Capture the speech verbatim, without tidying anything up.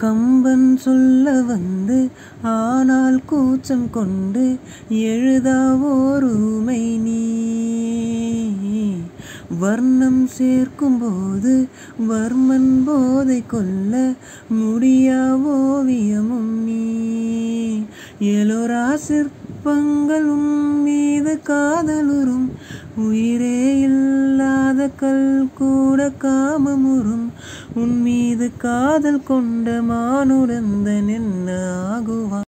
கம்பன் சொல்ல வந்து ஆனால் கூச்சம் கொண்டு எழுதாவோருமை நீ வர்ணம் சேர்க்கும்போது வர்மன் போதை கொள்ள முடியா ஓவியமும் நீ எலோரா சிற்பங்கள் உன் மீது காதலுறும் உயிரே இல்லாத கல் கூட காமமுறும் உன் மீது காதல் கொண்ட மானுடந்தன் என்ன ஆகுவான்.